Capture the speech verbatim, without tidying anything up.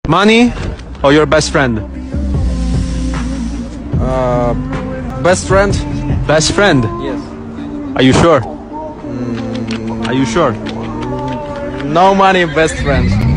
Money or your best friend? Uh, best friend? Best friend? Yes. Are you sure? Are you sure? No money, best friend.